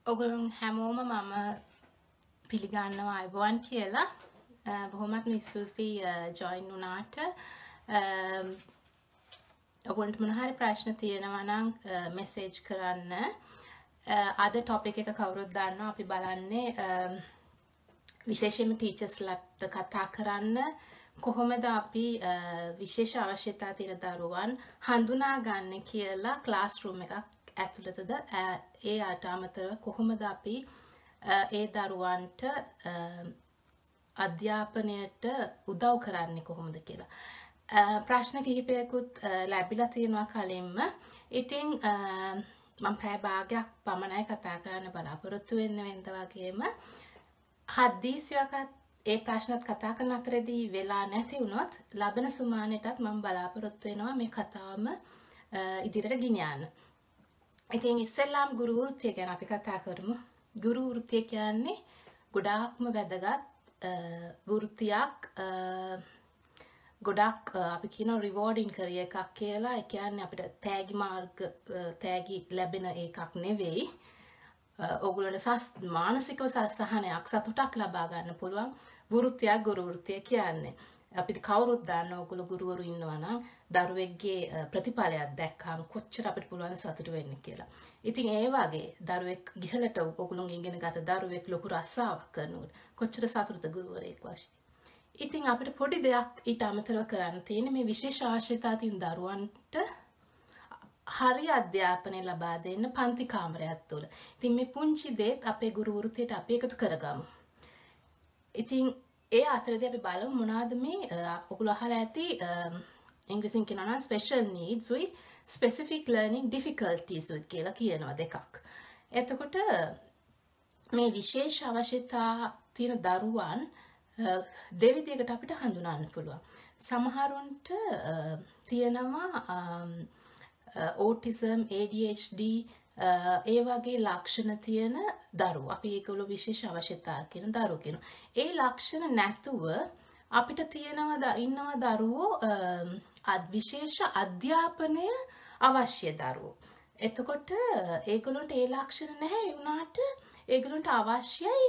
ඔගොල්ලෝ හැමෝම මම පිළිගන්නවා අයබෝවන් කියලා. බොහොමත් ස්තුතියි ජොයින් වුණාට. ඔගොල්ලන්ට මොන හරි ප්‍රශ්න තියෙනවා නම් මෙසේජ් කරන්න. අද ටොපික් එක කවුරුත් දන්නවා. අපි බලන්නේ විශේෂයෙන්ම ටීචර්ස්ලාට කතා කරන්න කොහොමද අපි විශේෂ අවශ්‍යතා තියෙන දරුවන් හඳුනාගන්නේ කියලා ක්ලාස් රූම් එකක් ඇතුළතද ඒ අට අමතරව කොහොමද අපි ඒ දරුවන්ට අධ්‍යාපනයට උදව් කරන්නේ කොහොමද කියලා ප්‍රශ්න කිහිපයකුත් ලැබිලා තියෙනවා කලින්ම. ඉතින් මම පැය භාගයක් පමණයි කතා කරන්න බලාපොරොත්තු වෙන්න වගේම හදිසියකට ඒ ප්‍රශ්නත් කතා කරන අතරේදී වෙලා නැති වුණොත් ලබන සුමානෙටත් මම බලාපොරොත්තු වෙනවා මේ කතාවම ඉදිරියට ගෙනියන්න. ඉතින් ඉස්සෙල්ලාම ගුරු වෘත්තිය ගැන අපි කතා කරමු. ගුරු වෘත්තිය කියන්නේ ගොඩාක්ම වැදගත් වෘත්තියක්. ගොඩක් අපි කියනවා රිවෝඩින් කරියර් එකක් කියලා. ඒ කියන්නේ අපිට තෑගි ලැබෙන එකක් නෙවෙයි. ඔයගොල්ලන්ට මානසිකව සහනයක් සතුටක් ලබා ගන්න පුළුවන් වෘත්තියක් ගුරු වෘත්තිය කියන්නේ. අපිට කවුරුත් දන්න ඔයගොල්ලෝ ගුරුවරු ඉන්නවා නම් දරුවෙක්ගේ ප්‍රතිඵලයක් දැක්කම කොච්චර අපිට පුළුවන් සතුට වෙන්න කියලා. ඉතින් ඒ වගේ දරුවෙක් ගිහලට ඔයගොල්ලෝගෙන් ඉගෙන ගත දරුවෙක් ලොකු රස්සාවක් කරනකොට කොච්චර සතුටද ගුරුවරයෙක් වශයෙන්. ඉතින් අපිට පොඩි දෙයක් ඊට අමතරව කරන්න තියෙන්නේ මේ විශේෂ අවශ්‍යතා තියෙන දරුවන්ට හරි අධ්‍යාපනය ලබා දෙන්න පන්ති කාමරයක් තුළ. ඉතින් මේ පුංචි දේත් අපේ ගුරු වෘත්තියට අපි එකතු කරගමු. ඉතින් ඒ අතරදී අපි බලමු මොනවාද මේ ඔයගොල්ලෝ අහලා ඇති ඉංග්‍රීසියෙන් කියනවා නම් special needs උයි specific learning difficulties උයි කියලා කියනවා දෙකක්. එතකොට මේ විශේෂ අවශ්‍යතා තියෙන දරුවන් දෙවිදියකට අපිට හඳුනන්න පුළුවන්. සමහරුන්ට තියෙනවා autism, ADHD ඒ වගේ ලක්ෂණ තියෙන දරුවෝ. අපි ඒගොල්ලෝ විශේෂ අවශ්‍යතා කියන දරුවෝ කියනවා. ඒ ලක්ෂණ නැතුව අපිට ඉන්නවා දරුවෝ විශේෂ අධ්‍යාපනය අවශ්‍ය දරුවෝ. එතකොට ඒගොල්ලන්ට ඒ ලක්ෂණ නැහැ වුණාට ඒගොල්ලන්ට අවශ්‍යයි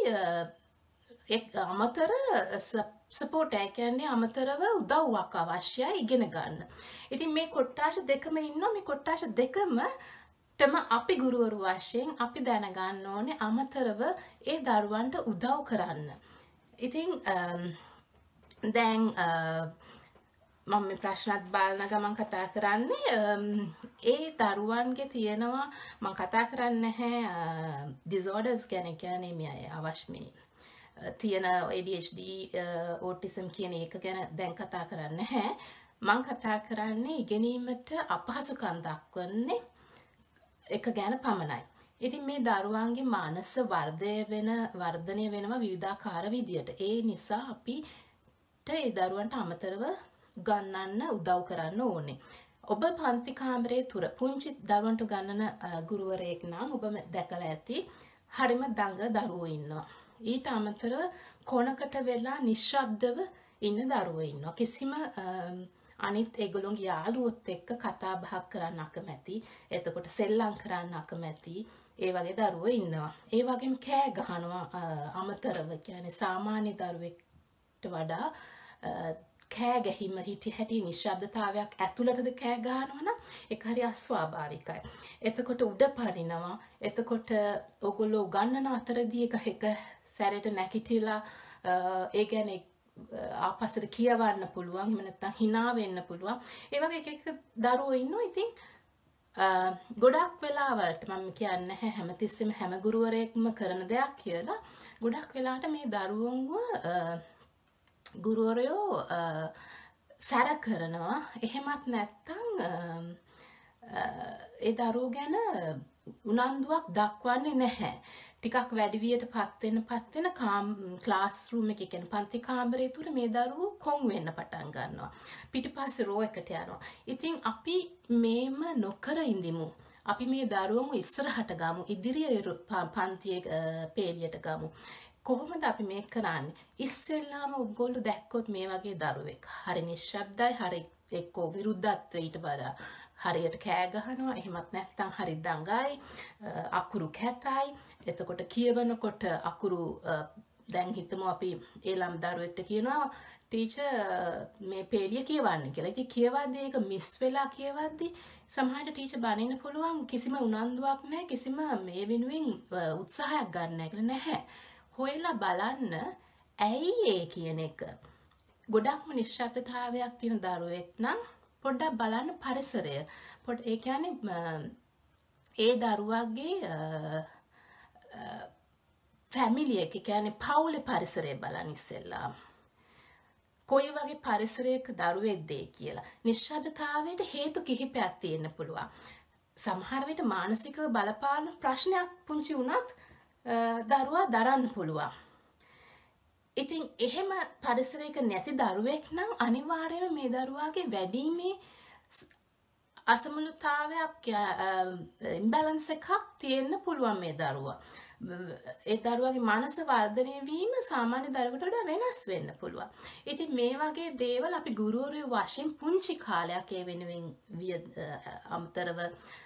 අමතර සපෝට් එක කියන්නේ අමතරව උදව්වක් අවශ්‍යයි ඉගෙන ගන්න. ඉතින් මේ කොට්ටාශ දෙකම ඉන්නවා. මේ කොට්ටාශ දෙකම අපි ගුරුවරු වශයෙන් අපි දැනගන්න ඕනේ අමතරව ඒ දරුවන්ට උදව් කරන්න. ඉතින් දැන් මම මේ ප්‍රශ්නත් බලන ගමන් කතා කරන්නේ ඒ දරුවන්ගේ තියෙනවා මම කතා කරන්නේ නැහැ disorders ගැන කියන්නේ මේ අවශ්‍ය මේ තියෙන ADHD autism කියන එක ගැන දැන් කතා කරන්නේ නැහැ. මම කතා කරන්නේ ඉගෙනීමට අපහසුකම් දක්වන්නේ එක ගැන පමණයි. ඉතින් මේ දරුවන්ගේ මානස වර්ධනය වෙනවා විවිධාකාර විදියට. ඒ නිසා අපිට ඒ දරුවන්ට අමතරව ගන්නන්න උදව් කරන්න ඕනේ. ඔබ පන්ති කාමරයේ තුර පුංචි දරුවන්ට ගන්නන ගුරුවරයෙක් නම් ඔබ දැකලා ඇති හරිම දඟ දරුවෝ ඉන්නවා. ඊට අමතරව කොනකට වෙලා නිශ්ශබ්දව ඉන්න දරුවෝ ඉන්නවා. කිසිම අනිත් ඒගොල්ලෝගේ යාළුවොත් එක්ක කතා බහක් කරන්න අකමැති. එතකොට සෙල්ලම් කරන්න අකමැති. ඒ වගේ දරුවෝ ඉන්නවා. ඒ වගේම කෑ ගහනවා අමතරව කියන්නේ සාමාන්‍ය දරුවෙක්ට වඩා කෑ ගැහිම හිටි නිශ්ශබ්දතාවයක් ඇතුළතද කෑ ගහනවා නම් ඒක හරි අස්වාභාවිකයි. එතකොට උඩ පනිනවා. එතකොට ඔයගොල්ලෝ උගන්නන අතරදී එක සැරේට නැගිටලා ඒ කියන්නේ ආපස්සට කියවන්න පුළුවන්. එහෙම නැත්නම් hina වෙන්න පුළුවන්. ඒ වගේ එක දරුවෝ ඉන්නවා. ඉතින් ගොඩක් වෙලාවලට මම කියන්නේ හැමතිස්සෙම හැම ගුරුවරයෙක්ම කරන දෙයක් කියලා. ගොඩක් වෙලාවට මේ දරුවන්ව ගුරුවරයෝ සැර කරනවා. එහෙමත් නැත්නම් ඒ දරුවෝ ගැන උනන්දුවක් දක්වන්නේ නැහැ. ටිකක් වැඩිවියට පත් වෙන ක්ලාස් රූම් එකේ කියන්නේ පන්ති කාමරයේ තුර මේ දරුවෝ කොන් වෙන්න පටන් ගන්නවා. පිටිපස්සේ රෝ එකට යනවා. ඉතින් අපි මේම නොකර ඉඳිමු. අපි මේ දරුවන්ව ඉස්සරහට ගමු. ඉදිරියේ පන්තියේ පේලියට ගමු. කොහොමද අපි මේක කරන්නේ? ඉස්සෙල්ලාම ඔයගොල්ලෝ දැක්කොත් මේ වගේ දරුවෙක් හරි නිශ්ශබ්දයි, හරි එක්කෝ විරුද්ධත්වයට වඩා හරියට කෑ ගහනවා. එහෙමත් නැත්නම් හරි දඟයි. අකුරු කැතයි. එතකොට කියවනකොට අකුරු දැන් හිතමු අපි ඒ ළම දරුවෙක්ට කියනවා ටීචර් මේ පේලිය කියවන්න කියලා. ඉතින් කියවද්දී ඒක මිස් වෙලා කියවද්දී සමහරවිට ටීචර් බනින්න පුළුවන් කිසිම උනන්දුවක් නැහැ. කිසිම මේ වෙනුවෙන් උත්සාහයක් ගන්න නැහැ. හොයලා බලන්න ඇයි ඒ කියන එක. ගොඩක්ම නිශ්ශබ්දතාවයක් තියෙන දරුවෙක් නම් පොඩ්ඩක් බලන්න පරිසරය. ඒ කියන්නේ ඒ දරුවාගේ ෆැමිලි එක කියන්නේ පවුලේ පරිසරය බලන්න ඉස්සෙල්ලා. කොයි වගේ පරිසරයක දරුවෙක්ද කියලා. නිශ්ශබ්දතාවයට හේතු කිහිපයක් තියෙන්න පුළුවන්. සමහර විට මානසිකව බලපාන ප්‍රශ්නයක් පුංචි වුණත් දරුවා දරන්න පුළුවන්. ඉතින් එහෙම පරිසරයක නැති දරුවෙක් නම් අනිවාර්යයෙන්ම මේ දරුවාගේ වැඩිමේ අසමතුලිතතාවයක් ඉම්බැලන්ස් එකක් තියෙන්න පුළුවන් මේ දරුවා. ඒ දරුවාගේ මනස වර්ධනය වීම සාමාන්‍ය දරුවෙකුට වඩා වෙනස් වෙන්න පුළුවන්. ඉතින් මේ වගේ දේවල් අපි ගුරුවරයෝ වශයෙන් පුංචි කාලයක් ඒ වෙනුවෙන් අමතරව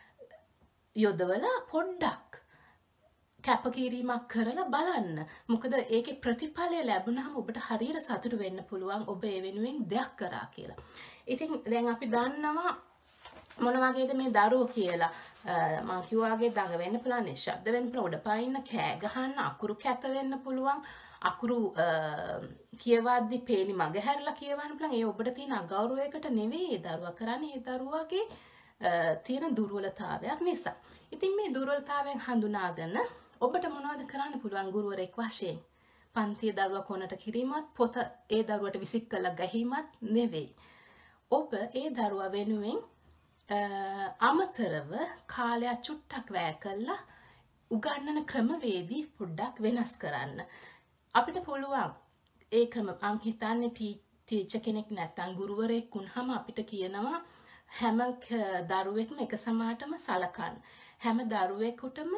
යොදවලා පොඩ්ඩක් කැපකිරීමක් කරලා බලන්න. මොකද ඒකේ ප්‍රතිඵලය ලැබුණාම ඔබට හරියට සතුටු වෙන්න පුළුවන් ඔබ ඒ වෙනුවෙන් දෙයක් කරා කියලා. ඉතින් දැන් අපි දන්නවා මොන වගේද මේ දරුවෝ කියලා. මං කිව්වා වගේ දඟ වෙන්න පුළුවන්, නිශ්ශබ්ද වෙන්න පුළුවන්, උඩ පයින්න, කෑ ගහන්න, අකුරු කැත වෙන්න පුළුවන්. අකුරු කියවද්දි පේලි මග හැරලා කියවන්න පුළුවන්. ඒ ඔබට තියෙන අගෞරවයකට නෙවෙයි ඒ දරුවා කරන්නේ. ඒ දරුවාගේ තියෙන දුර්වලතාවයක් නිසා. ඉතින් මේ දුර්වලතාවයන් හඳුනාගෙන ඔබට මොනවද කරන්න පුළුවන් ගුරුවරයෙක් වශයෙන්? පන්තියේ දරුවා කොනට කිරීමත්, පොත ඒ දරුවට විසික් කළා ගැහිමත් නෙවෙයි. ඔබ ඒ දරුවා වෙනුවෙන් අමතරව කාලයක් චුට්ටක් වැය කළා උගන්නන ක්‍රමවේදී පොඩ්ඩක් වෙනස් කරන්න. අපිට පුළුවන් ඒ ක්‍රම මං හිතන්නේ ටීචර් කෙනෙක් නැත්නම් ගුරුවරයෙක් වුණාම අපිට කියනවා හැම දරුවෙක්ම එක සමානටම සලකන්න. හැම දරුවෙකුටම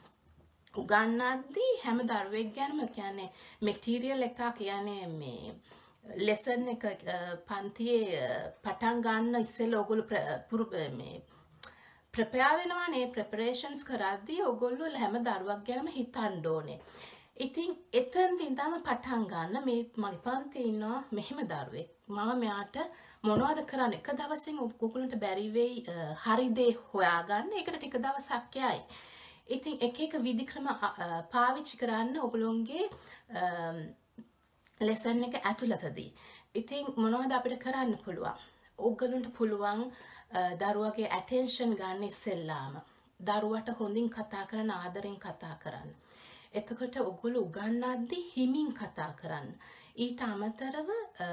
උගන්නද්දී හැම දරුවෙක් ගැනම කියන්නේ මැටීරියල් එක කියන්නේ මේ ලෙසන් එක පන්තියේ පටන් ගන්න ඉස්සෙල්ලා ඔයගොල්ලෝ මේ ප්‍රපෙයාර් වෙනවානේ. ප්‍රෙපරේෂන්ස් කරද්දී ඔයගොල්ලෝ හැම දරුවක් ගැනම හිතන්න ඕනේ. ඉතින් එතෙන්දී ඉඳන්ම පටන් ගන්න මේ මගේ පන්තියේ ඉන්නවා මෙහෙම දරුවෙක්. මම මෙයාට මොනවද කරන්න එක දවසින් ඔයගොල්ලන්ට බැරි වෙයි හරි දේ හොයාගන්න. ඒකට ටික දවසක් යයි. ඉතින් එක එක විධික්‍රම පාවිච්චි කරන්න ඔයගොල්ලෝගේ ලෙසන් එක ඇතුළතදී. ඉතින් මොනවද අපිට කරන්න පුළුවන්? ඔයගොල්ලන්ට පුළුවන් දරුවාගේ ඇටෙන්ෂන් ගන්න ඉස්සෙල්ලාම දරුවට හොඳින් කතා කරන්න, ආදරෙන් කතා කරන්න. එතකොට ඔයගොල්ලෝ උගන්වද්දී හිමින් කතා කරන්න. ඊට අමතරව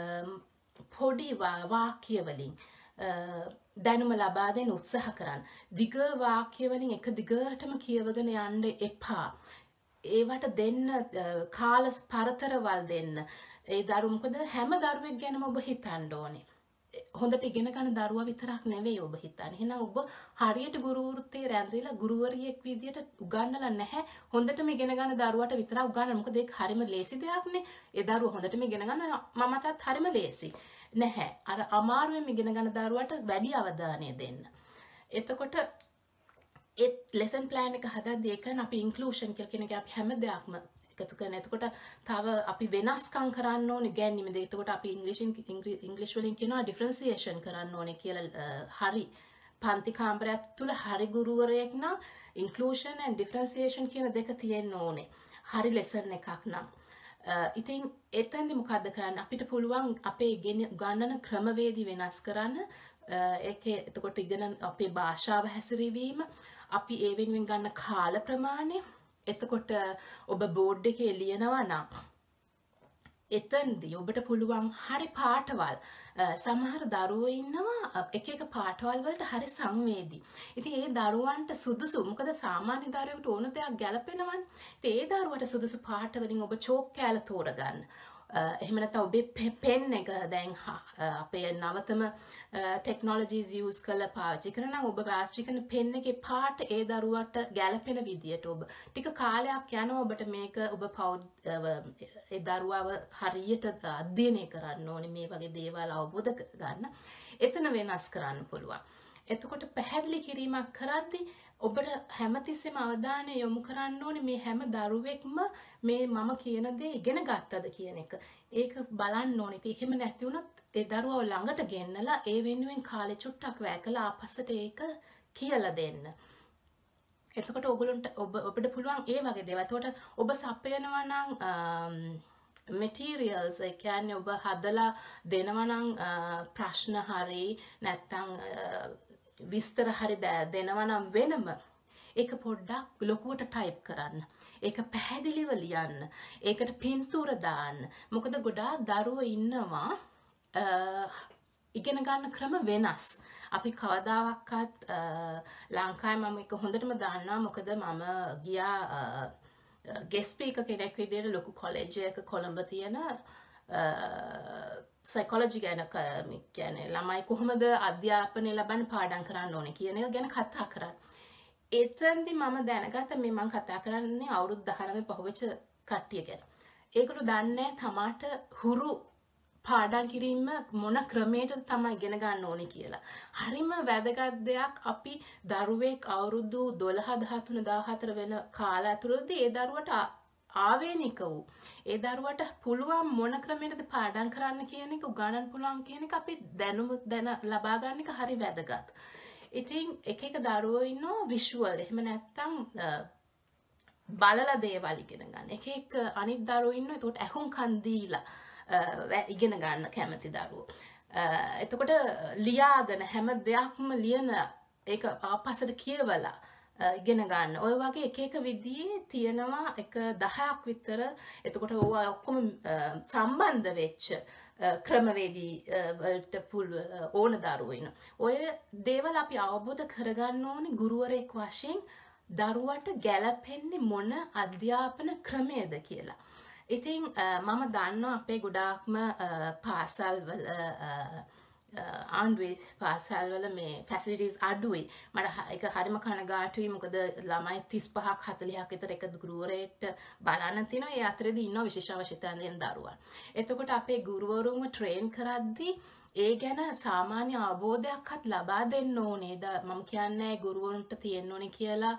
පොඩි වාක්‍ය වලින් දැනුම ලබා දෙන්න උත්සාහ කරන්න. දිග වාක්‍ය වලින් එක දිගටම කියවගෙන යන්න එපා. ඒවට දෙන්න කාල පරතරවල් දෙන්න. ඒ දරුවෝ මොකද හැම දරුවෙක් ගැනම ඔබ හිතන්න ඕනේ. හොඳට ඉගෙන ගන්න දරුවා විතරක් නෙවෙයි ඔබ හිතන්නේ. එහෙනම් ඔබ හරියට ගුරු වෘත්තියේ රැඳිලා ගුරුවරියෙක් විදියට උගන්වලා නැහැ. හොඳටම ඉගෙන ගන්න දරුවාට විතරක් උගන්වන්න. මොකද ඒක හරිම ලේසි දෙයක් නේ. ඒ දරුවා හොඳටම ඉගෙන ගන්න මමටත් හරිම ලේසි. නැහැ. අර අමාරුවෙන් ඉගෙන ගන්න දරුවාට වැඩි අවධානය දෙන්න. එතකොට ඒ ලෙසන් ප්ලෑන් එක හදද්දී ඒකන අපි ඉන්ක්ලූෂන් කියලා කියන එක අපි හැම දෙයක්ම එකතු කරන. එතකොට තව අපි වෙනස්කම් කරන්න ඕනේ ගැනීමද. එතකොට අපි ඉංග්‍රීසි වලින් කියනවා ඩිෆරන්සියේෂන් කරන්න ඕනේ කියලා. හරි පන්ති කාමරයක් තුල හරි ගුරුවරයෙක් නම් ඉන්ක්ලූෂන් ඇන්ඩ් ඩිෆරන්සියේෂන් කියන දෙක තියෙන්න ඕනේ. හරි ලෙසන් එකක් නම්. ඉතින් එතෙන්දි මොකද්ද කරන්න? අපිට පුළුවන් අපේ ගණන ක්‍රමවේදී වෙනස් කරන්න. ඒකේ එතකොට ඉගෙන අපේ භාෂාව හැසිරවීම, අපි ඒ වෙනුවෙන් ගන්න කාල ප්‍රමාණය. එතකොට ඔබ බෝඩ් එකේ ලියනවා නම් එතෙන්දී ඔබට පුළුවන් හරි පාඨවල්. සමහර දරුවෝ ඉන්නවා එක එක පාඨවල් වලට හරි සංවේදී. ඉතින් ඒ දරුවන්ට සුදුසු මොකද සාමාන්‍ය දරුවෙකුට ඕන දෙයක් ගැලපෙනවනේ. ඉතින් ඒ දරුවට සුදුසු පාඨ වලින් ඔබ චෝක් කෑල්ල තෝරගන්න. එහෙම නැත්නම් ඔබේ පෙන් එක දැන් අපේ නවතම ටෙක්නොලොජිස් යූස් කරලා පාවිච්චි කරනවා. ඔබ පාවිච්චි කරන පෙන් එකේ පාට ඒ දරුවට ගැළපෙන විදියට ඔබ ටික කාලයක් යනවා ඔබට මේක ඔබ ඒ දරුවව හරියට අධ්‍යයනය කරන්න ඕනේ. මේ වගේ දේවල් අවබෝධ කරගන්න. එතන වෙනස් කරන්න පුළුවන්. එතකොට පැහැදිලි කිරීමක් කරද්දී ඔබට හැමතිස්සෙම අවධානය යොමු කරන්න ඕනේ මේ හැම දරුවෙක්ම මේ මම කියන දේ ඉගෙන ගත්තද කියන එක. ඒක බලන්න ඕනේ. ඉතින් එහෙම නැති වුණොත් ඒ දරුවව ළඟට ගෙන්නලා ඒ වෙනුවෙන් කාලේ චුට්ටක් වැය කළා ආපස්සට ඒක කියලා දෙන්න. එතකොට ඔයගොල්ලන්ට ඔබට පුළුවන් ඒ වගේ දේවල්. එතකොට ඔබ සපයනවා නම් materials ඒ කියන්නේ ඔබ හදලා දෙනවා නම් ප්‍රශ්න හරි නැත්නම් විස්තර හරි දෙනවා නම් වෙනම ඒක පොඩ්ඩක් ලොකුවට ටයිප් කරන්න. ඒක පැහැදිලිව ලියන්න. ඒකට පින්තූර දාන්න. මොකද ගොඩාක් දරුවෝ ඉන්නවා ඉගෙන ගන්න ක්‍රම වෙනස්. අපි කවදාවත් ලංකාවේ මම එක හොඳටම දන්නවා. මොකද මම ගියා ගෙස්ට් ස්පීකර් කෙනෙක් විදිහට ලොකු කොලෙජ් එකක කොළඹ තියෙන සයිකොලොජි ගැන කියන්නේ ළමයි කොහොමද අධ්‍යාපනය ලබන්න පාඩම් කරන්න ඕනේ කියන එක ගැන කතා කරා. එතෙන්දී මම දැනගත්තා මේ මම කතා කරන්නේ අවුරුදු 19 පහුවෙච්ච කට්ටිය ගැන. ඒගොල්ලෝ දන්නේ තමාට හුරු පාඩම් කිරීම මොන ක්‍රමයකටද තමයි ඉගෙන ගන්න ඕනේ කියලා. හරිම වැදගත් දෙයක් අපි දරුවෙක් අවුරුදු 12 13 14 වෙන කාලය ඇතුළතදී ඒ දරුවට ආවේනික වූ ඒ දරුවට පුළුවන් මොන ක්‍රමයකටද පාඩම් කරන්න කියන එක උගන්වන්න පුළුවන් කියන එක අපි දැන ලබා ගන්න එක හරි වැදගත්. ඉතින් එක දරුවෝ ඉන්නවා විෂුවල්. එහෙම නැත්නම් බලලා දේවල් ඉගෙන ගන්න. එක අනිත් දරුවෝ ඉන්නවා ඒකට ඇහුම්කන් දීලා ඉගෙන ගන්න කැමති දරුවෝ. එතකොට ලියාගෙන හැම දෙයක්ම ලියන ඒක ආපස්සට කියවලා ඉගෙන ගන්න. ඔය වගේ එක විදිහේ තියෙනවා එක 10ක් විතර. එතකොට ඕවා ඔක්කොම සම්බන්ධ වෙච්ච ක්‍රමවේදී වලට ඕන දරුවෝ ඉන්න. ඔය දේවල් අපි අවබෝධ කරගන්න ඕනේ ගුරුවරයෙක් වශයෙන් දරුවට ගැළපෙන්නේ මොන අධ්‍යාපන ක්‍රමයේද කියලා. ඉතින් මම දන්නවා අපේ ගොඩාක්ම පාසල්වල ආණ්ඩුවේ පාසල්වල මේ ෆැසිලිටිස් අඩුයි. මට ඒක හරිම කනගාටුයි. මොකද ළමයි 35ක් 40ක් විතර එක ගුරුවරයෙක්ට බලන්න තියෙනවා. ඒ අතරේදී ඉන්නවා විශේෂ අවශ්‍යතාවයන් තියෙන දරුවන්. එතකොට අපේ ගුරුවරුන්ව ට්‍රේන් කරද්දී ඒ ගැන සාමාන්‍ය අවබෝධයක්වත් ලබා දෙන්න ඕනේද? මම කියන්නේ ගුරුවරුන්ට තියෙන්න ඕනේ කියලා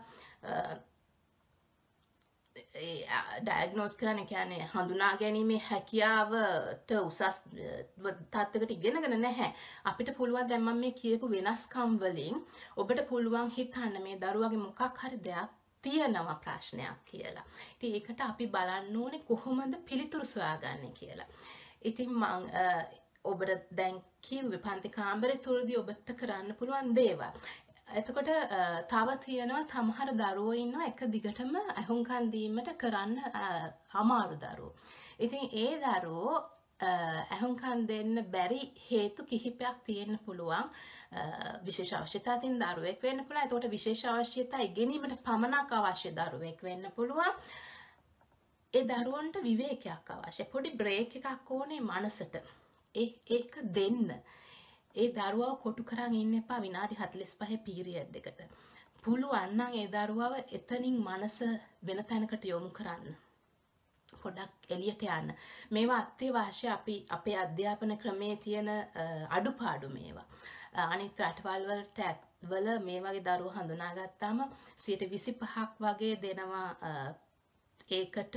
ඩයග්නෝස් කරන්න කියන්නේ හඳුනා ගැනීමේ හැකියාවට උසස් තත්ත්වයකට ඉගෙනගෙන නැහැ. අපිට පුළුවන් දැන් මම මේ කියපු වෙනස්කම් වලින් ඔබට පුළුවන් හිතන්න මේ දරුවාගේ මොකක් හරි දෙයක් තියෙනවා ප්‍රශ්නයක් කියලා. ඉතින් ඒකට අපි බලන්න ඕනේ කොහොමද පිළිතුරු සොයාගන්නේ කියලා. ඉතින් මම ඔබට දැන් කිව්වේ පන්ති කාමරේ තුරදී ඔබට කරන්න පුළුවන් දේවල්. එතකොට තව තියෙනවා සමහර දරුවෝ ඉන්නවා එක දිගටම අහුම්කන් දීමට කරන්න අමාරු දරුවෝ. ඉතින් ඒ දරුවෝ අහුම්කන් දෙන්න බැරි හේතු කිහිපයක් තියෙන්න පුළුවන්. විශේෂ අවශ්‍යතා තියෙන දරුවෙක් වෙන්න පුළුවන්. එතකොට විශේෂ අවශ්‍යතා ඉගෙනීමට පමණක් අවශ්‍ය දරුවෙක් වෙන්න පුළුවන්. ඒ දරුවන්ට විවේකයක් අවශ්‍යයි. පොඩි බ්‍රේක් එකක් ඕනේ මනසට. ඒක දෙන්න. ඒ දරුවව කොටු කරන් ඉන්න එපා විනාඩි 45 පීරියඩ් එකට. පුළුවන් නම් ඒ දරුවව එතනින් මනස වෙන තැනකට යොමු කරන්න. පොඩක් එළියට යන්න. මේවා අත්‍යවශ්‍ය අපේ අධ්‍යාපන ක්‍රමයේ තියෙන අඩුපාඩු මේවා. අනිත් රටවල් වල මේ වගේ දරුවෝ හඳුනාගත්තාම 25ක් වගේ දෙනවා ඒකට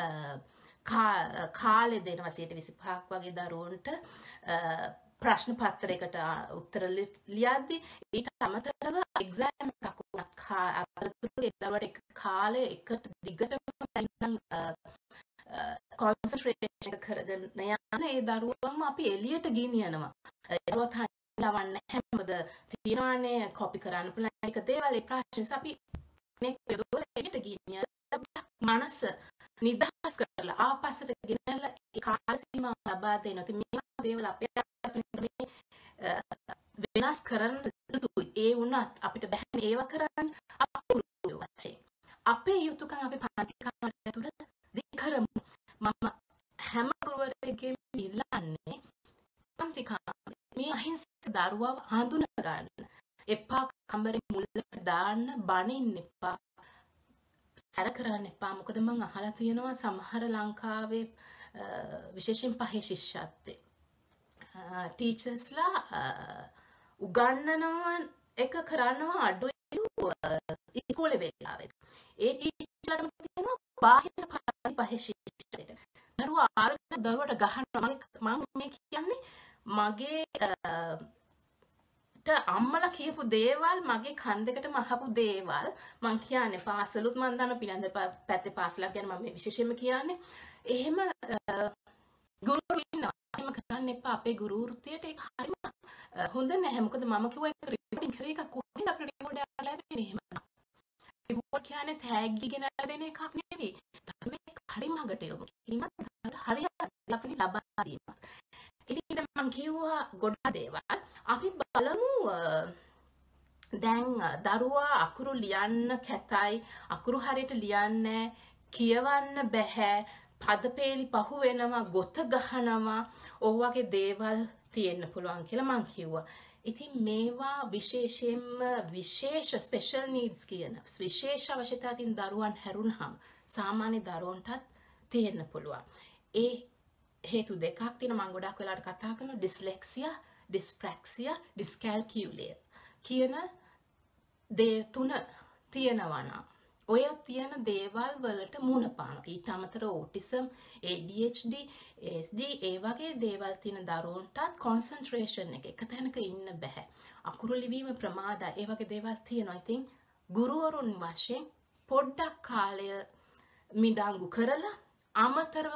කාලෙ දෙනවා 25ක් වගේ දරුවන්ට ප්‍රශ්න පත්‍රයකට උත්තර ලියද්දි ඊට අමතරව එක්සෑම් එකක් අතරතුර ඒ දරුවට කාලේ එකට දිගටම කොන්සන්ට්‍රේෂන් කරගෙන යන ඒ දරුවන්ම අපි එළියට ගෙනියනවා. දරුවත් හඳවන්න හැමද තියනවානේ කොපි කරන්න පුළුවන් එක දේවල් ඒ ප්‍රශ්න අපි නෙක් පෙරවල එළියට ගෙනියලා මනස නිදහස් කරලා ආපස්සට ගෙනල්ලා ඒ කාල සීමාව ලබා දෙනවා. ඉතින් මේ දේවල් අපේ වෙනස් කරන්න යුතුයි. ඒ වුණත් අපිට බැහැ ඒව කරන්න අපුරු වශයෙන්. අපේ යුතුයකම් අපි පන්ති කාමරය තුළ කරමු. මම හැම ගුරුවරයෙක්ගෙම ඉල්ලන්නේ පන්ති කාමරේ මේ අහිංසක දරුවව හඳුනා ගන්න. එපා කාමරේ මුල්ලට දාන්න බනින්න එපා. සැර කරන්න එපා. මොකද මම අහලා තියෙනවා සමහර ලංකාවේ විශේෂයෙන් පහේ ශිෂ්‍යත්වයේ ටීචර්ස්ලා උගන්නනවා එක කරනවා අඩුයි ඉස්කෝලේ වෙලාවෙත්. ඒ ටීචර්ලටම කියනවා බාහිර පරිශීලනයට. දරුවා ආවෙත් දරුවට ගහනවා. මම මේ කියන්නේ මගේ අම්මලා කියපු දේවල් මගේ කන් දෙකටම අහපු දේවල් මං කියන්නේ පාසලුත් මං දන්න පිළිඳ පැත්තේ පාසලක් ගැන මම විශේෂයෙන්ම කියන්නේ එහෙම ගුරුවරු ඉන්නවා. එහෙම කරන්න එපා. අපේ ගුරු වෘත්තියට ඒක හරිම හොඳ නැහැ. මොකද මම කිව්වා ඒක රිපෝටින් කරේ එකක් කොහෙන්ද අපිට රිපෝට් එකක් ලැබෙන්නේ එහෙම. රිපෝට් කියන්නේ ටැග් ඉගෙන දෙන එකක් නෙවෙයි. දරුවෙක් හරි මගට යොමු කිරීමත් හරියට අපි ලබා දීම. ඉතින් මං කිව්වා ගොඩක් දේවල්. අපි බලමු දැන් දරුවා අකුරු ලියන්න කැතයි, අකුරු හරියට ලියන්නේ කියවන්න බැහැ, පදපේලි පහු වෙනවා, ගොත ගහනවා, ඔය වගේ දේවල් තියෙන්න පුළුවන් කියලා මං කිව්වා. ඉතින් මේවා විශේෂයෙන්ම විශේෂ ස්පෙෂල් නීඩ්ස් කියන විශේෂ අවශ්‍යතා තියෙන දරුවන් හැරුණාම සාමාන්‍ය දරුවන්ටත් තියෙන්න පුළුවන්. ඒ හේතු දෙකක් තියෙනවා. මම ගොඩක් වෙලාවට කතා කරනවා ඩිස්ලෙක්සියා, ඩිස්ප්‍රැක්සියා, ඩිස්කැල්කියුලියා කියන දේ තුන තියෙනවා නම් ඔය තියෙන දේවල් වලට මුණ පානවා. ඊට අමතරව ඕටිසම්, ADHD, ASD ඒ වගේ දේවල් තියෙන දරුවන්ටත් කොන්සන්ට්‍රේෂන් එක තැනක ඉන්න බෑ. අකුරු ලිවීම ප්‍රමාදයි. ඒ වගේ දේවල් තියෙනවා. ඉතින් ගුරුවරුන් වශයෙන් පොඩ්ඩක් කාලය මිඩංගු කරලා අමතරව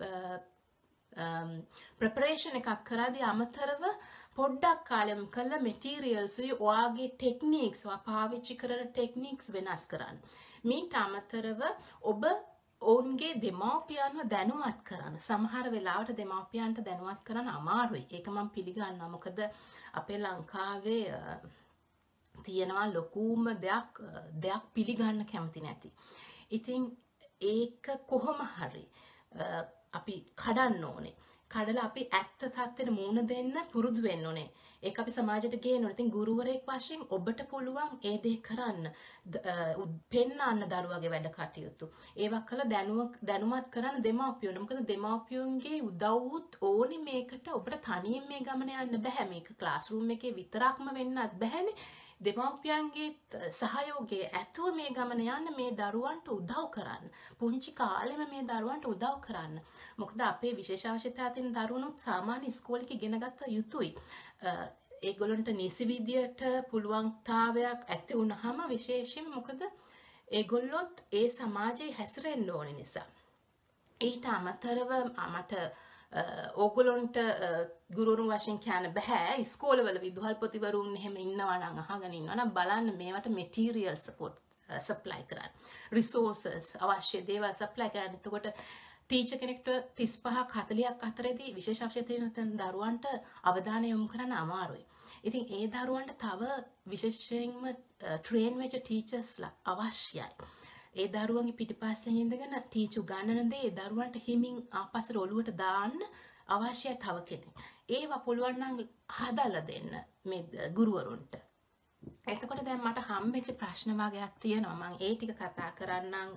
ප්‍රෙපරේෂන් එකක් කරද්දී අමතරව පොඩ්ඩක් කාලෙම කළා මෙටීරියල්ස් ඔයාගේ ටෙක්නික්ස් ඔයා පාවිච්චි කරන ටෙක්නික්ස් වෙනස් කරන්න. මීට අමතරව ඔබ ඔවුන්ගේ දෙමව්පියන්ව දැනුවත් කරන්න. සමහර වෙලාවට දෙමව්පියන්ට දැනුවත් කරන්න අමාරුයි. ඒක මම පිළිගන්නවා. මොකද අපේ ලංකාවේ තියෙනවා ලොකුම දෙයක් පිළිගන්න කැමති නැති. ඉතින් ඒක කොහොම හරි අපි කඩන්න ඕනේ. කඩලා අපි ඇත්ත තත්ත්වෙට මූණ දෙන්න පුරුදු වෙන්න ඕනේ. ඒක අපි සමාජයට ගේන්න ඕනේ. ඉතින් ගුරුවරයෙක් වශයෙන් ඔබට පුළුවන් ඒ දේ කරන්න. පෙන්වන්න දරුවගේ වැඩ කටයුතු. ඒවා කළ දැනුවත් කරන්න දෙමව්පියන්ට. මොකද දෙමව්පියන්ගේ උදව්වත් ඕනේ මේකට. ඔබට තනියෙන් මේ ගමන යන්න බෑ. මේක ක්ලාස් රූම් එකේ විතරක්ම වෙන්නත් බෑනේ. දෙමව්පියන්ගේ සහයෝගය ඇතුව මේ ගමන යන්න මේ දරුවන්ට උදව් කරන්න. පුංචි කාලෙම මේ දරුවන්ට උදව් කරන්න. මොකද අපේ විශේෂ අවශ්‍යතා තියෙන දරුවනුත් සාමාන්‍ය ඉස්කෝලේක ඉගෙන ගත්ත යුතුයි. ඒගොල්ලන්ට නිසි විදියට පුළුවන්තාවයක් ඇති වුණාම විශේෂයෙන් මොකද ඒගොල්ලොත් ඒ සමාජයේ හැසිරෙන්න ඕන නිසා. ඊට අමතරව මට ඕගොල්ලොන්ට ගුරුවරුන් වශයෙන් කියන්න බෑ ඉස්කෝලවල විදුහල්පතිවරුන් එහෙම ඉන්නවා නම් අහගෙන ඉන්නවා නම් බලන්න මේවට මෙටීරියල් සපෝට් සප්ලයි කරන්න. රිසෝසස් අවශ්‍ය දේවල් සප්ලයි කරන්න. එතකොට ටීචර් කෙනෙක්ට 35ක් 40ක් අතරේදී විශේෂ අවශ්‍යතාවය තියෙන දරුවන්ට අවධානය යොමු කරන්න අමාරුයි. ඉතින් ඒ දරුවන්ට තව විශේෂයෙන්ම ට්‍රේන් වෙච්ච ටීචර්ස්ලා අවශ්‍යයි. ඒ දරුවන්ගේ පිටිපස්සෙන් ඉඳගෙන ටීචර් ගන්නන දේ දරුවන්ට හිමින් ආපස්සට ඔළුවට දාන්න අවශ්‍යයි තව කෙනෙක්. ඒවා පුළුවන් නම් හදලා දෙන්න මේ ගුරුවරුන්ට. එතකොට දැන් මට හම්බෙච්ච ප්‍රශ්න වගේක් තියෙනවා. මම ඒ ටික කතා කරන්නම්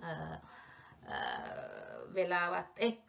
වෙලාවත් එක්ක.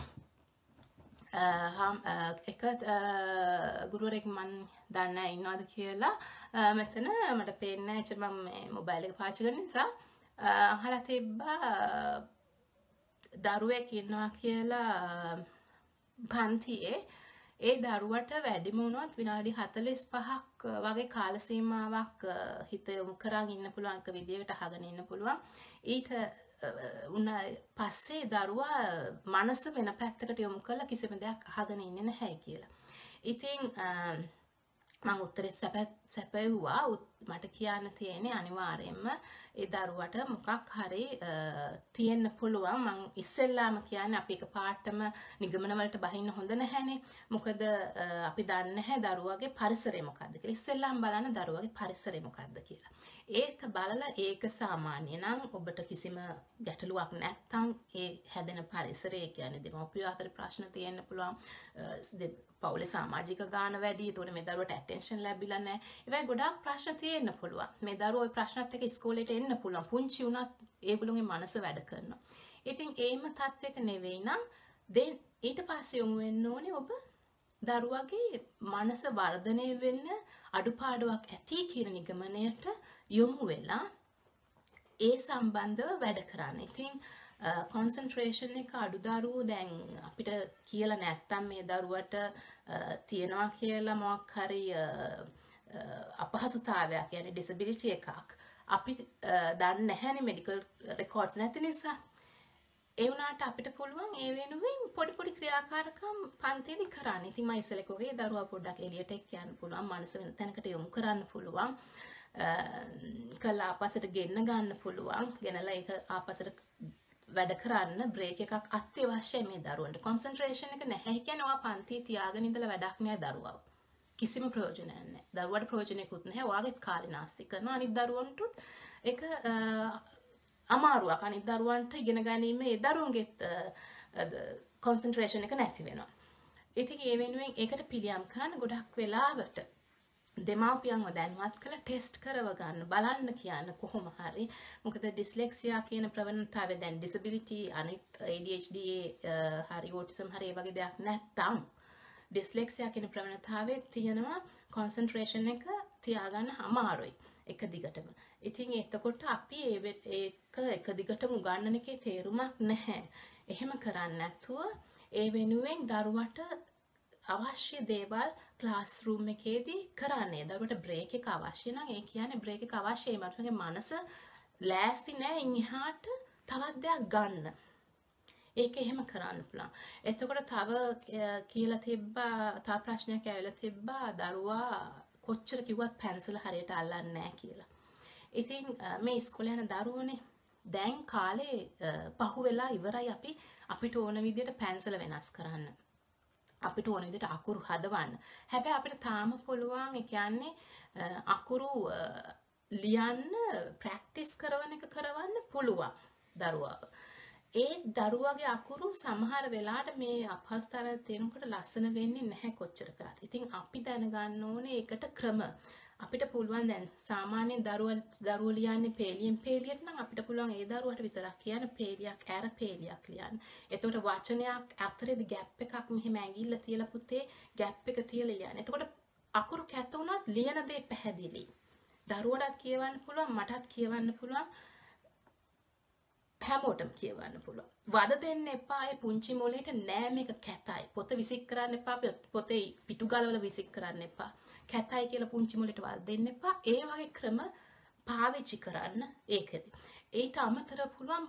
එක ගුරුවරයෙක් මන් දන්නේ ඉන්නවද කියලා මෙතන මට පේන්නේ නැහැ. ඒත් මම මේ මොබයිල් එක පාවිච්චි කරන නිසා අහලා තිබ්බා දරුවෙක් ඉන්නවා කියලා පන්තියේ. ඒ දරුවට වැඩිම වුණොත් විනාඩි 45ක් වගේ කාල සීමාවක් හිත යොමු කරන් ඉන්න පුළුවන් එක විදියකට අහගෙන ඉන්න පුළුවන්. ඊට උන පස්සේ දරුවා මනස වෙන පැත්තකට යොමු කරලා කිසිම දෙයක් අහගෙන ඉන්නේ නැහැ කියලා. ඉතින් මම උත්තරේ සැපෙව්වා. මට කියන්න තියෙන්නේ අනිවාර්යයෙන්ම ඒ දරුවට මොකක් හරි තියෙන්න පුළුවන්. මම ඉස්සෙල්ලාම කියන්නේ අපි එකපාරටම නිගමන වලට බහින්න හොඳ නැහැනේ. මොකද අපි දන්නේ නැහැ දරුවගේ පරිසරය මොකක්ද කියලා. ඉස්සෙල්ලාම බලන්න දරුවගේ පරිසරය මොකක්ද කියලා. ඒක බලලා ඒක සාමාන්‍ය නම් ඔබට කිසිම ගැටලුවක් නැත්නම් ඒ හැදෙන පරිසරය කියන්නේ දෙමව්පියෝ අතර ප්‍රශ්න තියෙන්න පුළුවන්. පවුලේ සමාජික ගාන වැඩි. ඒතකොට මේ දරුවට ඇටෙන්ෂන් ලැබිලා නැහැ. ඒවයි ගොඩාක් ප්‍රශ්න තියෙන්න පුළුවන්. මේ දරුවෝ ওই ප්‍රශ්නත් එක්ක ඉස්කෝලේට එන්න පුළුවන්. පුංචි උනත් ඒගොල්ලෝගේ මනස වැඩ කරනවා. ඉතින් ඒම තත්ත්වයක නෙවෙයි නම් ඊට පස්සේ යොමු වෙන්න ඕනේ ඔබ දරුවගේ මනස වර්ධනය වෙන්න අඩුපාඩුවක් ඇති කියන නිගමනයට යොමු වෙලා ඒ සම්බන්ධව වැඩ කරන්න. ඉතින් කොන්සන්ට්‍රේෂන් එක අඩු දරුවෝ දැන් අපිට කියලා නැත්තම් මේ දරුවට තියනවා කියලා මොකක් හරි අපහසුතාවයක් يعني ඩිසබිලිටි එකක් අපි දන්නේ නැහැනේ මෙඩිකල් රෙකෝඩ්ස් නැති නිසා. ඒ වුණාට අපිට පුළුවන් ඒ වෙනුවෙන් පොඩි පොඩි ක්‍රියාකාරකම් පන්තියේදී කරන්න. ඉතින් මම ඉස්සෙල්ලා කිව්වේ දරුවා පොඩ්ඩක් එළියට එක්ක යන්න පුළුවන්, මනස වෙන තැනකට යොමු කරන්න පුළුවන්. කළා ආපස්සට ගෙන්න ගන්න පුළුවන්. ගෙනලා ඒක ආපස්සට වැඩ කරන්න බ්‍රේක් එකක් අත්‍යවශ්‍යයි මේ දරුවන්ට. කොන්සන්ට්‍රේෂන් එක නැහැ කියන්නේ ඔයා පන්තියේ තියාගෙන ඉඳලා වැඩක් නෑ දරුවව. කිසිම ප්‍රයෝජනයක් නැහැ. දරුවට ප්‍රයෝජනයක්වත් නැහැ. ඔයාගෙත් කාලේ නාස්ති කරනවා. අනිත් දරුවන්ටත් ඒක අමාරුවක්. අනිත් දරුවන්ට ඉගෙන ගැනීම ඒ දරුවන්ගෙත් කොන්සන්ට්‍රේෂන් එක නැති වෙනවා. ඉතින් ඒ වෙනුවෙන් ඒකට පිළියම් කරන්න ගොඩක් වෙලාවට දෙමාපියන්ව දැනුවත් කරලා ටෙස්ට් කරව ගන්න බලන්න කියන්න කොහොම හරි. මොකද ඩිස්ලෙක්සියා කියන ප්‍රවණතාවය දැන් ඩිසබිලිටි අනිත් ADHD හරි ඕටිසම් හරි වගේ දෙයක් නැත්තම් ඩිස්ලෙක්සියා කියන ප්‍රවණතාවයේ තියෙනවා කොන්සන්ට්‍රේෂන් එක තියාගන්න අමාරුයි එක දිගටම. ඉතින් එතකොට අපි ඒක එක දිගටම උගන්වන එකේ තේරුමක් නැහැ. එහෙම කරන්නේ නැතුව ඒ වෙනුවෙන් දරුවට අවශ්‍ය දේවල් ක්ලාස් රූම් එකේදී කරන්නේ. දරුවට බ්‍රේක් එක අවශ්‍ය නම් ඒ කියන්නේ බ්‍රේක් එක අවශ්‍යයි. මගේ මනස ලෑස්ති නැහැ ඉන්හාට තවත් දෙයක් ගන්න. ඒක එහෙම කරන්න පුළුවන්. එතකොට තව කියලා තිබ්බා තව ප්‍රශ්නයක් ඇවිල්ලා තිබ්බා දරුවා කොච්චර කිව්වත් පැන්සල හරියට අල්ලන්නේ නැහැ කියලා. ඉතින් මේ ඉස්කෝලේ යන දරුවෝනේ දැන් කාලේ පහු වෙලා ඉවරයි අපිට ඕන විදිහට පැන්සල වෙනස් කරන්න. අපිට ඕන විදිහට අකුරු හදවන්න. හැබැයි අපිට තාම පුළුවන් ඒ කියන්නේ අකුරු ලියන්න ප්‍රැක්ටිස් කරන එක කරවන්න පුළුවන් දරුවාව. ඒ දරුවගේ අකුරු සමහර වෙලාවට මේ අපහසුතාවයක් තියෙනකොට ලස්සන වෙන්නේ නැහැ කොච්චර කරත්. ඉතින් අපි දැනගන්න ඕනේ ඒකට ක්‍රම. අපිට පුළුවන් දැන් සාමාන්‍යයෙන් දරුවෝ ලියන්නේ පේලියෙන් පේලියට නම් අපිට පුළුවන් ඒ දරුවට විතරක් කියන්න පේලියක් ඇර පේලියක් ලියන්න. එතකොට වචනයක් අතරේදී ગેප් එකක් මෙහෙම ඇඟිල්ල තියලා පුතේ ગેප් එක තියලා ලියන්න. එතකොට අකුරු කැත වුණත් ලියන දේ පැහැදිලි. දරුවටත් කියවන්න පුළුවන් මටත් කියවන්න පුළුවන්. හැමෝටම කියවන්න පුළුවන්. වද දෙන්න එපා ඒ පුංචි මොලේට නෑ මේක කැතයි. පොත විසික් කරන්න එපා. පොතේ පිටු ගලවලා විසික් කරන්න එපා. කැතයි කියලා පුංචි මොලේට වද දෙන්න එපා. ඒ වගේ ක්‍රම පාවිච්චි කරන්න ඒකදී. ඊට අමතරව පුළුවන්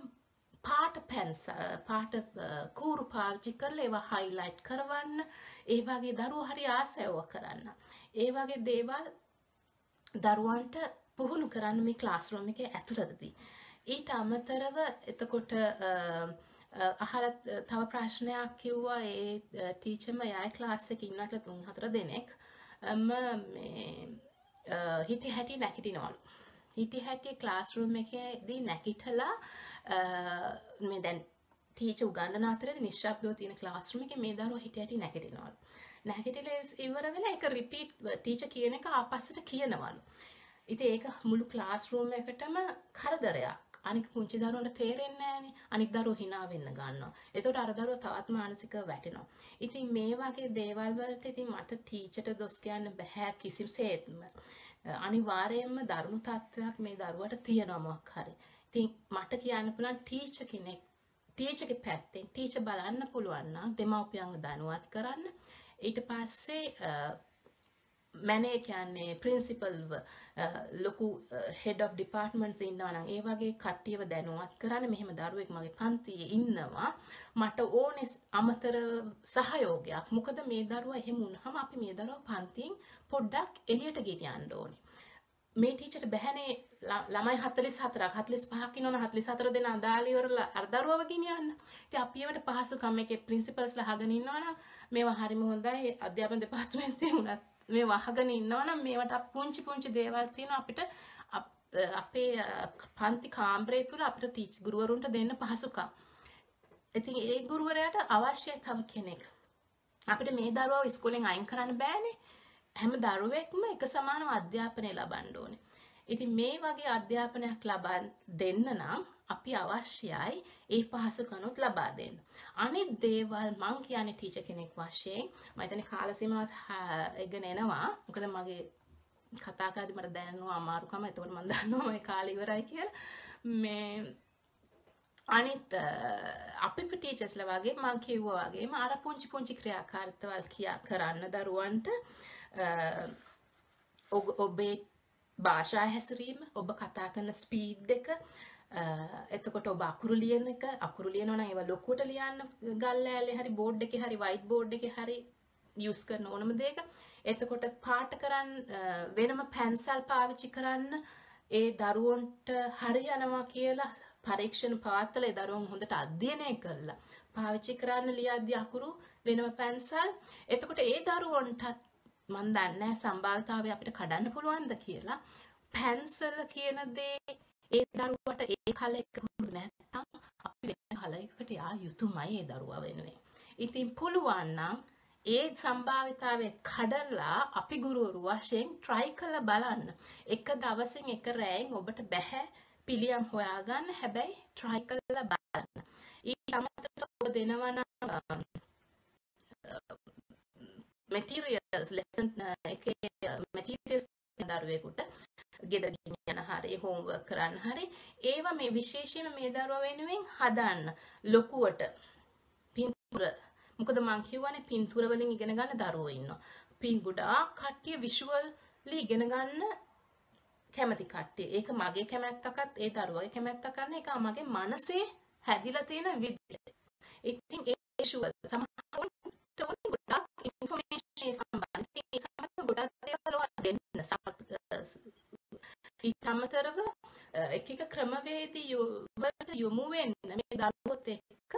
පාට කූරු පාවිච්චි කරලා ඒවා හයිලයිට් කරවන්න. ඒ වගේ දරුවෝ හරි ආසයව කරන්න. ඒ වගේ දේවල් දරුවන්ට පුහුණු කරන්න මේ ක්ලාස් රූම් එකේ ඇතුළතදී. ඊට අමතරව එතකොට අහලා තව ප්‍රශ්නයක් කිව්වා ඒ ටීචර්ම යයි ක්ලාස් එකේ ඉන්නවා කියලා 3-4 දෙනෙක් මේ හිටි හැටි නැගිටිනවලු. හිටි හැටි ක්ලාස් රූම් එකේදී නැගිටලා මේ දැන් ටීචර් උගන්වන අතරේදී නිශ්ශබ්දව තියෙන ක්ලාස් රූම් එකේ මේ දරුවා හිටි හැටි නැගිටිනවලු. නැගිටලා ඉවර වෙලා ඒක රිපීට් ටීචර් කියන එක ආපස්සට කියනවලු. ඉතින් ඒක මුළු ක්ලාස් රූම් එකටම කරදරයක්. අනික පුංචි දරුවන්ට තේරෙන්නේ නැහනේ. අනිත් දරුවෝ hina වෙන්න ගන්නවා. ඒකට අර දරුවෝ තවත් මානසිකව වැටෙනවා. ඉතින් මේ වගේ දේවල් වලට ඉතින් මට ටීචර්ට දොස් කියන්න බෑ කිසිසේත්ම. අනිවාර්යයෙන්ම දරුණු තත්වයක් මේ දරුවට තියෙනවා මොකක් හරි. ඉතින් මට කියන්න පුළුවන් ටීචර් කෙනෙක් ටීචර්ගේ පැත්තෙන් ටීචර් බලන්න පුළුවන් නම් දෙමව්පියන්ව දැනුවත් කරන්න. ඊට පස්සේ මැනේ කියන්නේ ප්‍රින්සිපල්ව ලොකු හෙඩ් ඔෆ් ඩිපාර්ට්මන්ට්ස් ඉන්නවා නම් ඒ වගේ කට්ටියව දැනුවත් කරන්න මෙහෙම දරුවෙක් මගේ පන්තියේ ඉන්නවා මට ඕනේ අමතර සහයෝගයක් මොකද මේ දරුවා එහෙම වුණාම අපි මේ දරුවා පන්තියෙන් පොඩ්ඩක් එළියට ගෙනියන්න ඕනේ මේ ටීචර්ට බැහැනේ ළමයි 44ක් 45ක් ඉන්නවනේ 44 දෙනා දාලා ඉවරලා අර දරුවව ගෙනියන්න. ඉතින් අපි ඒවට පහසුකම් එකේ ප්‍රින්සිපල්ස්ලා අහගෙන ඉන්නවනම් මේවා හරිම හොඳයි අධ්‍යාපන දෙපාර්තමේන්තුවේ උනත් මේ වහගෙන ඉන්නවනම් මේවට පුංචි දේවල් තියෙනවා අපිට අපේ පන්ති කාමරය තුල අපිට ගුරුවරුන්ට දෙන්න පහසුකම්. ඉතින් ඒ ගුරුවරයාට අවශ්‍යයි තව කෙනෙක්. අපිට මේ දරුවව ඉස්කෝලෙන් අයින් කරන්න බෑනේ. හැම දරුවෙක්ම එක සමානව අධ්‍යාපනය ලබන්න ඕනේ. ඉතින් මේ වගේ අධ්‍යාපනයක් ලබා දෙන්න නම් අපි අවශ්‍යයි ඒ පහසුකනුත් ලබා දෙන්න. අනිත් දේවල් මං කියන්නේ ටීචර් කෙනෙක් වශයෙන් මම හිතන්නේ කාල සීමාවත් එගෙන එනවා. මොකද මගේ කතා කරද්දි මට දැනෙනවා අමාරුකම. එතකොට මම දන්නවා මේ කාලේ ඉවරයි කියලා. මේ අනිත් අපි ටීචර්ස්ලා වගේ මම කිව්වා වගේම අර පුංචි ක්‍රියාකාරීත්වල් කරන්න දරුවන්ට ඔබේ භාෂා හැසිරීම, ඔබ කතා කරන ස්පීඩ් එක, එතකොට ඔබ අකුරු ලියන එක, අකුරු ලියනවා නම් ඒවා ලොකුවට ලියන්න ගල් ලෑල්ලේ හරි බෝඩ් එකේ හරි වයිට් බෝඩ් එකේ හරි යූස් කරන ඕනම දෙයක. එතකොට පාට කරන්න වෙනම පැන්සල් පාවිච්චි කරන්න ඒ දරුවන්ට හරි යනවා කියලා පරීක්ෂණ පවත්වලා ඒ දරුවන් හොඳට අධ්‍යයනය කළා. පාවිච්චි කරන්න ලියද්දී අකුරු වෙනම පැන්සල්. එතකොට ඒ දරුවන්ටත් මන් දන්නේ සම්භාවිතාවය අපිට කඩන්න පුළුවන්ද කියලා. පැන්සල් කියන දේ ඒ දරුවට ඒ කලයක හුරු නැත්තම් අපි වෙන කලයකට යා යුතුයමයි ඒ දරුවා වෙනුවෙන්. ඉතින් පුළුවන් නම් ඒ සම්භාවිතාවය කඩලා අපි ගුරුවරු වශයෙන් try කරලා බලන්න. එක දවසින් එක රැයෙන් ඔබට බෑ පිළියම් හොයාගන්න. හැබැයි try කරලා බලන්න. ඊට අමතරව ඔබ දෙනවා නම් materials lesson එකේ materials දරුවෙකුට ගෙදර ගිහින් යන හරි homework කරන්න හරි ඒවා මේ විශේෂයෙන්ම මේ දරුවා වෙනුවෙන් හදන්න ලොකුවට පින්තූර. මොකද මං කියවනේ පින්තූර වලින් ඉගෙන ගන්න දරුවෝ ඉන්නවා. ගොඩාක් කට්ටිය visually ඉගෙන ගන්න කැමති කට්ටිය. ඒක මගේ කැමැත්තකත් ඒ දරුවගේ කැමැත්තක් කරන එක මගේ මනසේ හැදිලා තියෙන විදිය. ඉතින් ඒ visual සමහරවිට ගොඩාක් information සම්බන්ධයෙන් ඒ සම්බන්ධ ගොඩක් දේවල් දෙන්න ඊට අමතරව එක ක්‍රමවේදී වලට යොමු වෙන්න මේ දරුවොත් එක්ක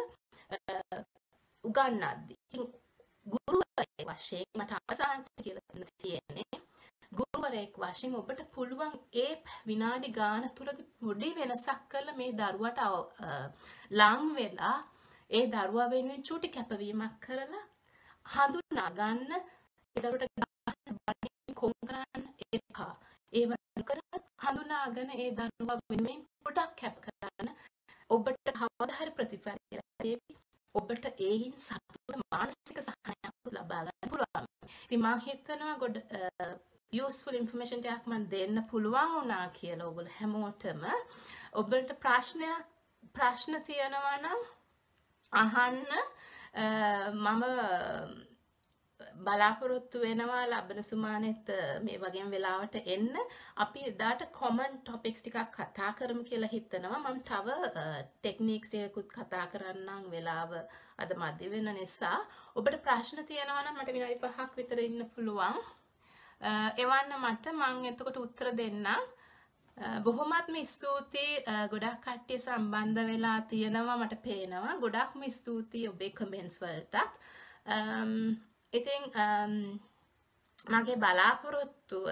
උගන්වද්දී ගුරුවරයෙක් වශයෙන් මට අවසානට කියලා තියෙන්නේ ගුරුවරයෙක් වශයෙන් ඔබට පුළුවන් ඒ විනාඩි ගාන තුරදී පොඩි වෙනසක් කරලා මේ දරුවට ලං වෙලා ඒ දරුවා වෙනුවෙන් චූටි කැපවීමක් කරලා හඳුනා ගන්න ඒ දරුවට කොම් කරන්න එපා. ඒ වගේ හඳුනාගෙන ඒ දරුවා වෙනුවෙන් පොඩක් කැප කරන්න ඔබට කවදා හරි ප්‍රතිඵල ලැබෙයි. ඔබට ඒයින් සතුට මානසික සහනයක් ලබා ගන්න පුළුවන්. ඉතින් මම හිතනවා ගොඩ useful information ටිකක් මම දෙන්න පුළුවන් වුණා කියලා ඔයගොල්ලෝ හැමෝටම. ඔබට ප්‍රශ්න තියෙනවා නම් අහන්න. මම බලාපොරොත්තු වෙනවා ලබන සුමානෙත් මේ වගේම වෙලාවට එන්න. අපි එදාට common topics ටිකක් කතා කරමු කියලා හිතනවා. මම තව techniques ටිකකුත් කතා කරන්නම් වෙලාව අද මැද වෙන නිසා. ඔබට ප්‍රශ්න තියෙනවා නම් මට විනාඩි 5ක් විතර ඉන්න පුළුවන්. එවන්න මට මම එතකොට උත්තර දෙන්නම්. බොහොමත්ම ස්තුතියි. ගොඩක් කට්ටිය සම්බන්ධ වෙලා තියෙනවා මට පේනවා. ගොඩක්ම ස්තුතියි ඔබේ comments වලටත්. ඉතින් මගේ බලාපොරොත්තුව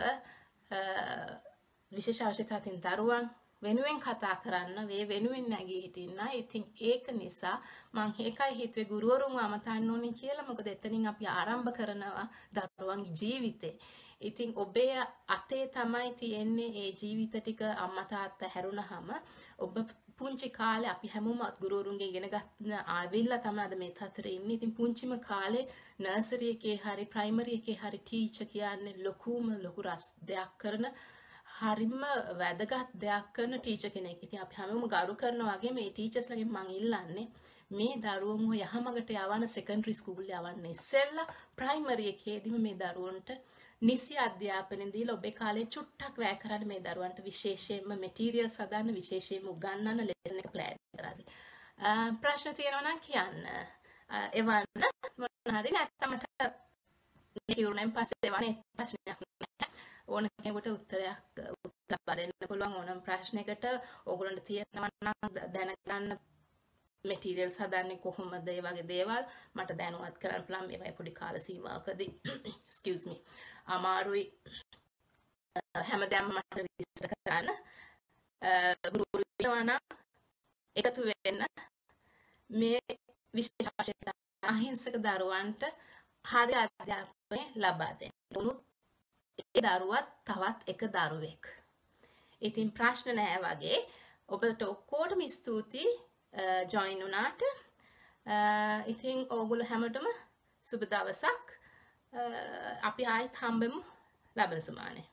විශේෂ අවශ්‍යතාවයන් දරුවන් වෙනුවෙන් කතා කරන්න වෙනුවෙන් නැගී හිටින්න. ඉතින් ඒක නිසා මම ඒකයි හිතුවේ ගුරුවරුන්ව අමතන්න ඕනේ කියලා. මොකද එතනින් අපි ආරම්භ කරනවා දරුවන්ගේ ජීවිතේ. ඉතින් ඔබේ අතේ තමයි තියෙන්නේ ඒ ජීවිත ටික. අම්මා තාත්තා හැරුණාම ඔබ පුංචි කාලේ අපි හැමෝම ගුරුවරුන්ගෙන් ඉගෙන ගන්න ආවිල්ලා තමයි අද මේ තත්ත්වෙට ඉන්නේ. ඉතින් පුංචිම කාලේ නර්සරි එකේ හරි ප්‍රයිමරි එකේ හරි ටීචර් කියන්නේ ලොකු දෙයක් කරන හරිම වැදගත් දෙයක් කරන ටීචර් කෙනෙක්. ඉතින් අපි හැමෝම ගරු කරනවා වගේ මේ ටීචර්ස්ලාගෙන් මම ඉල්ලන්නේ මේ දරුවන්ව යහමගට යවන සෙකන්ඩරි ස්කූල් යවන්න ඉස්සෙල්ලා ප්‍රයිමරි එකේදීම මේ දරුවන්ට නිසි අධ්‍යාපනය දීලා ඔබේ කාලේ චුට්ටක් වැය කරන්න මේ දරුවන්ට විශේෂයෙන්ම මැටීරියල්ස් හදන්න විශේෂයෙන්ම උගන්වන්න ලෙසන් එක ප්ලෑන් කරලා. ප්‍රශ්න තියෙනවා නම් කියන්න. එවන්න මොන හරි නැත්නම් මට කියුණෙන් පස්සේ එවන්නේ ප්‍රශ්නයක් නැහැ. ඕන කෙනෙකුට උත්තර දෙන්න පුළුවන් ඕනම ප්‍රශ්නයකට. ඕගොල්ලන්ට තියෙනවා නම් දැනගන්න materials හදන්නේ කොහොමද ඒ වගේ දේවල් මට දැනුවත් කරන්න පුළුවන්. මේවයි පොඩි කාල සීමාවකදී excuse me අමාරුයි හැමදාම මට විස්තර කරන්න. ගුරු වෙනවා එකතු වෙන්න මේ විශේෂ අහිංසක දරුවන්ට හරි අධ්‍යාපනය ලබා දෙන්න. උනුත් ඒ දරුවත් තවත් එක දරුවෙක්. ඉතින් ප්‍රශ්න නැහැ වගේ ඔබට ඔක්කොටම ස්තුතියි ජොයින් වුණාට. ඉතින් ඕගොල්ලෝ හැමෝටම සුබ දවසක්. අපි ආයෙත් හම්බෙමු ලබන සුමානේ.